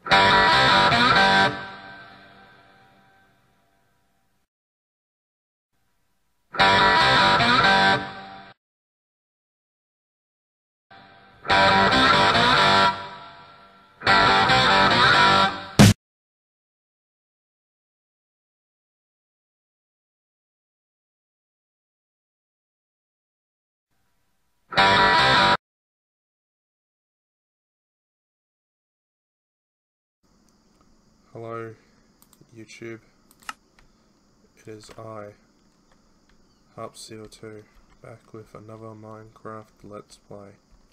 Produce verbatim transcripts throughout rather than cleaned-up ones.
Hello, YouTube. It is I, harpseal two, back with another Minecraft Let's Play.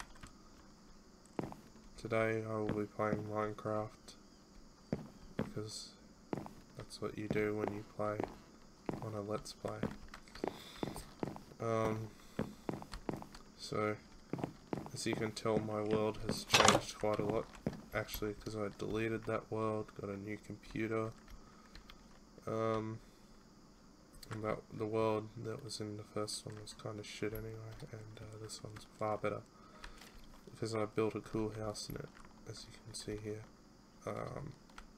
Today I will be playing Minecraft because that's what you do when you play on a Let's Play. Um, so, as you can tell, my world has changed quite a lot. Actually, because I deleted that world, got a new computer, um, and that the world that was in the first one was kind of shit anyway, and uh, this one's far better, because I built a cool house in it, as you can see here. Um,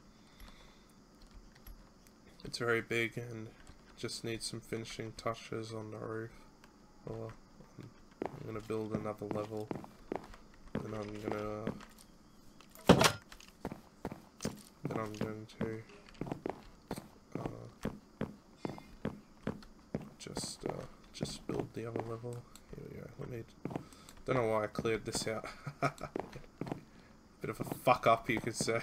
it's very big and just needs some finishing touches on the roof, or I'm, I'm going to build another level, and I'm going to Then I'm going to uh, just uh, just build the other level. Here we go. Let me. Don't know why I cleared this out. Bit of a fuck up, you could say.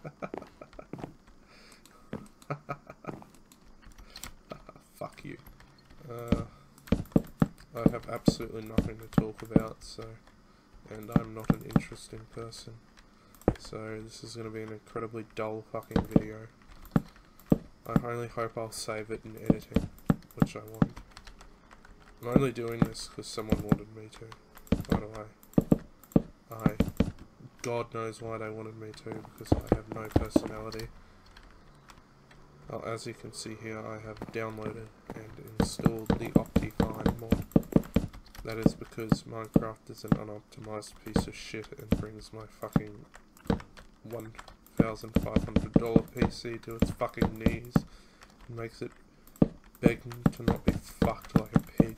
Fuck you. Uh, I have absolutely nothing to talk about, so, and I'm not an interesting person. So this is going to be an incredibly dull fucking video. I only hope I'll save it in editing, which I won't. I'm only doing this because someone wanted me to. By the way, I, God knows why they wanted me to, because I have no personality. Well, as you can see here, I have downloaded and installed the Optifine mod. That is because Minecraft is an unoptimized piece of shit and brings my fucking one thousand five hundred dollar P C to its fucking knees and makes it begging to not be fucked like a pig.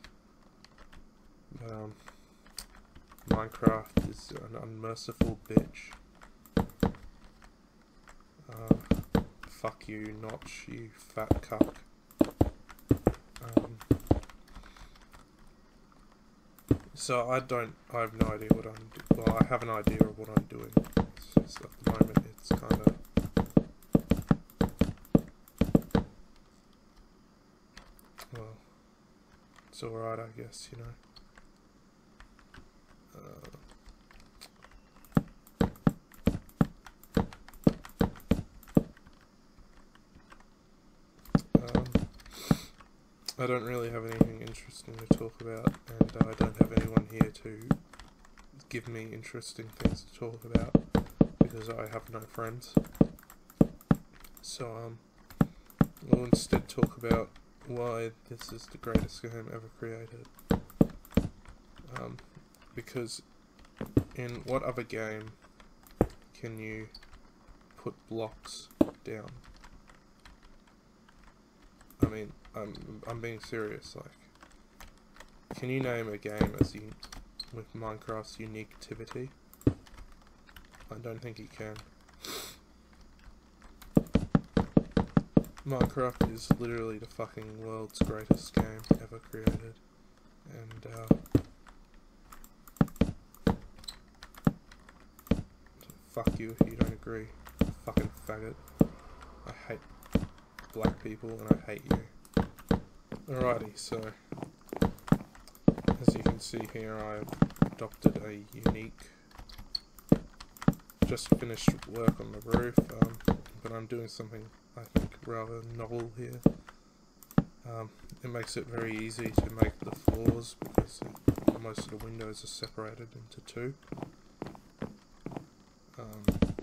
Um, Minecraft is an unmerciful bitch. Uh, fuck you, Notch, you fat cuck. Um, so I don't, I have no idea what I'm doing. Well, I have an idea of what I'm doing. It's just at the moment it's kind of well, it's alright, I guess, you know. Uh, um, I don't really have anything interesting to talk about, and uh, I don't have anyone here to give me interesting things to talk about, because I have no friends. So, um, I'll instead talk about why this is the greatest game ever created. Um, because in what other game can you put blocks down? I mean, I'm, I'm being serious, like, can you name a game as you, with Minecraft's unique activity? I don't think you can. Minecraft is literally the fucking world's greatest game ever created, and uh, fuck you if you don't agree, fucking faggot. I hate black people and I hate you. Alrighty, so as you can see here, I've adopted a unique, just finished work on the roof, um, but I'm doing something I think rather novel here. Um, it makes it very easy to make the floors because it, most of the windows are separated into two. Um,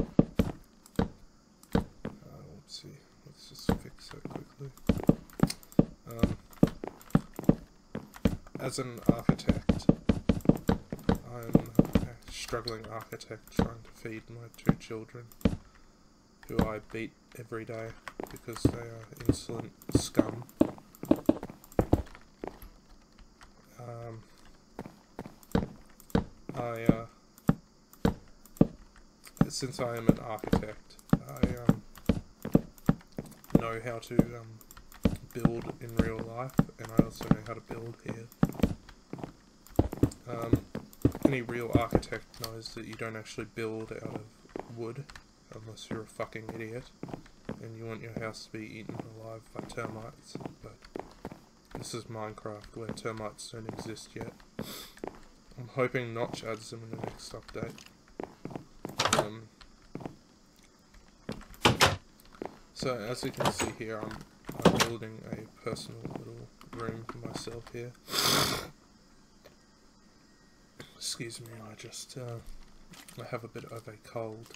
uh, let's see, let's just fix that quickly. Um, as an architect, I'm a struggling architect trying to feed my two children. who I beat every day because they are insolent scum. Um, I, uh, since I am an architect, I um, know how to um, build in real life, and I also know how to build here. Um, any real architect knows that you don't actually build out of wood unless you're a fucking idiot and you want your house to be eaten alive by termites, but this is Minecraft where termites don't exist yet. I'm hoping not to add them in the next update. Um, so as you can see here, I'm, I'm building a personal little room for myself here. Excuse me, I just uh, I have a bit of a cold.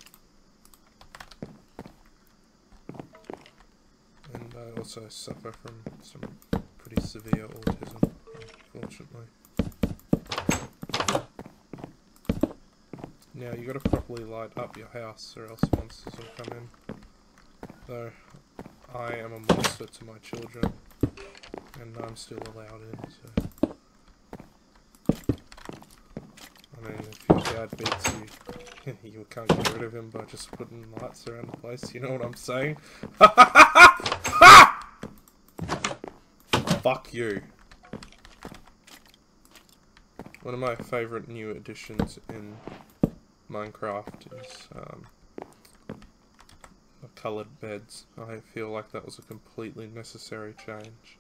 And I also suffer from some pretty severe autism, unfortunately. Now you gotta properly light up your house or else monsters will come in. Though I am a monster to my children and I'm still allowed in, so I mean, if your dad beats you, you can't get rid of him by just putting lights around the place, you know what I'm saying? Fuck you. One of my favourite new additions in Minecraft is um, coloured beds. I feel like that was a completely necessary change.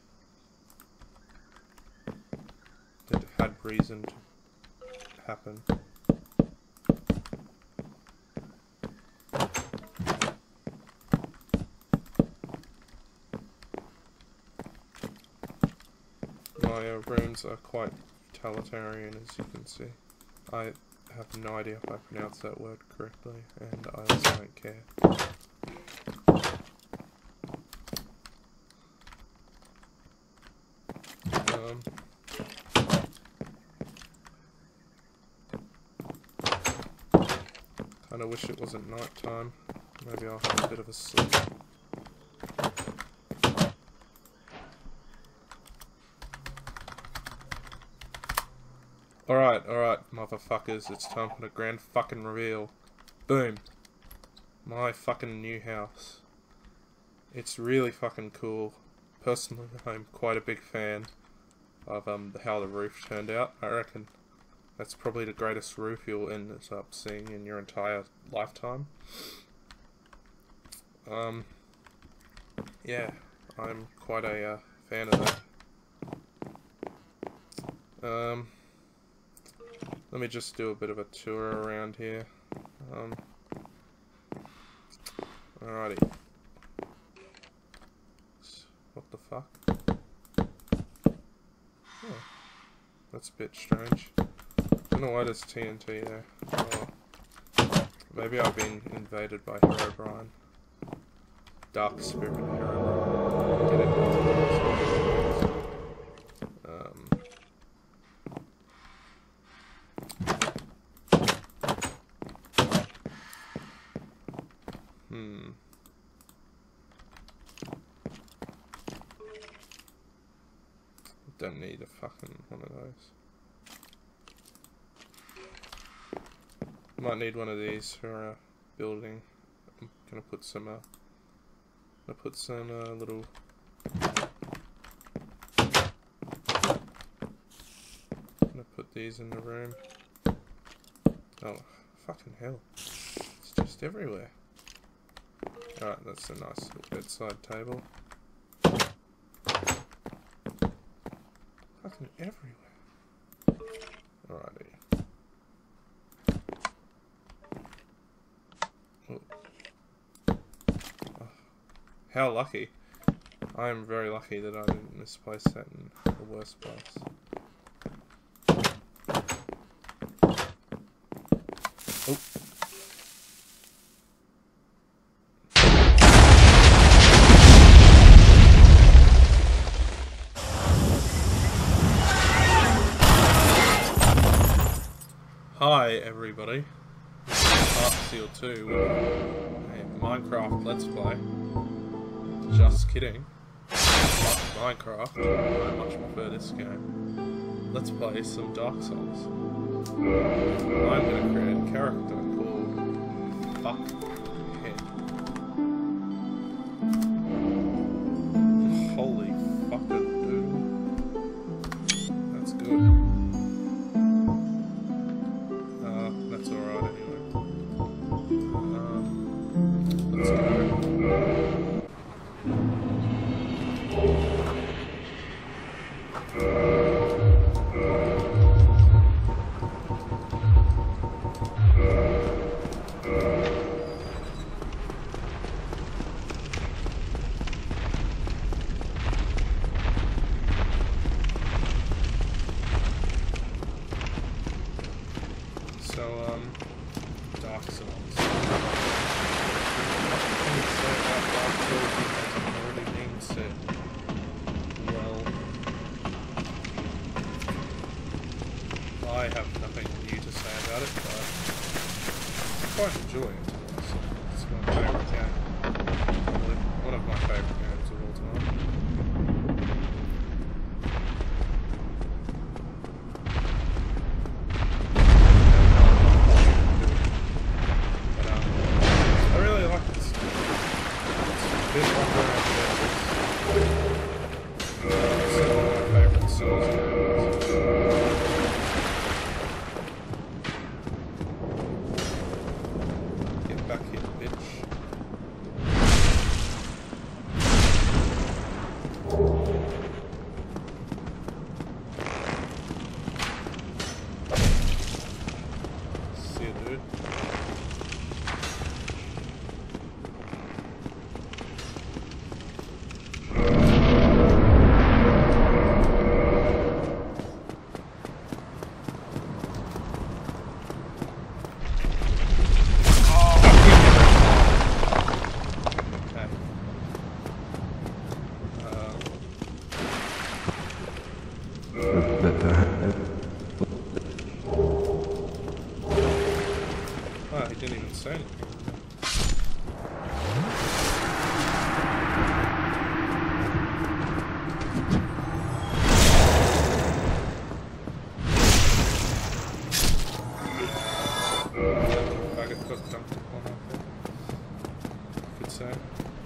That had reason to happen. My uh, rooms are quite utilitarian, as you can see. I have no idea if I pronounced that word correctly, and I also don't care. Um, Kinda wish it wasn't night time. Maybe I'll have a bit of a sleep. Alright, alright, motherfuckers, it's time for the grand fucking reveal. Boom. My fucking new house. It's really fucking cool. Personally, I'm quite a big fan of um how the roof turned out. I reckon that's probably the greatest roof you'll end up seeing in your entire lifetime. Um, yeah, I'm quite a uh, fan of that. Um... Let me just do a bit of a tour around here. Um, alrighty. What the fuck? Oh, that's a bit strange. I don't know why there's T N T there. Oh, maybe I've been invaded by Herobrine. Dark Spirit Herobrine. Get it? Um... Hmm. Don't need a fucking one of those. Might need one of these for uh, building. I'm gonna put some. Uh, gonna put some uh, little. Gonna put these in the room. Oh, fucking hell! It's just everywhere. Alright, that's a nice little bedside table. Fucking everywhere. Alrighty. Oh. Oh. How lucky. I am very lucky that I didn't misplace that in the worst place. Oh. Hi everybody, this is harpseal harpseal two with a Minecraft Let's Play. Just kidding. Minecraft. I much prefer this game. Let's play some Dark Souls. I'm going to create a character called Fuckhead. Holy fucking dude. That's good. Uh, that's alright anyway. Um, let's go. So, um, Dark Souls. What can you say about Dark Souls that hasn't already been said? Well, I have nothing new to say about it, but I quite enjoy it. It's, it's my favourite game. Probably one of my favourite games of all time. Back here, bitch. See you, dude. Oh, he didn't even say anything. If I get got dumped upon up there, I could say.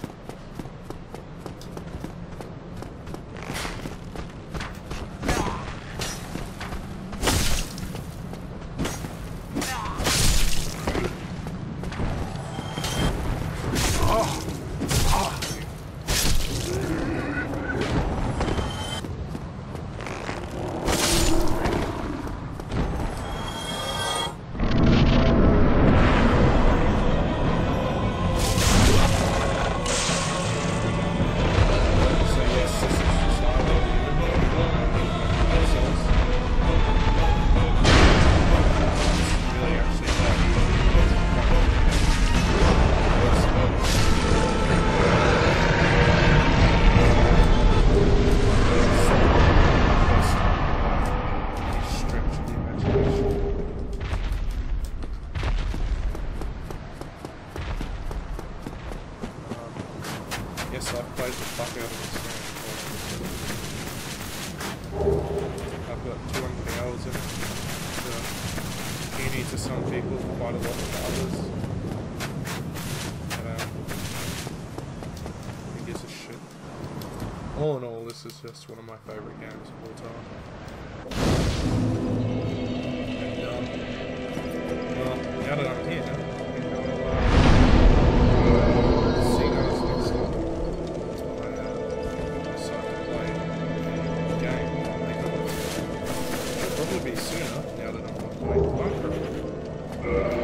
Yes, I've played the fuck out of this game. I've got two hundred hours in it. It's uh, puny to some people, quite a lot to others. But, um, who gives a shit? All in all, this is just one of my favourite games of all time. And, um, well, now that I'm here, be sooner now that I'm not playing Minecraft.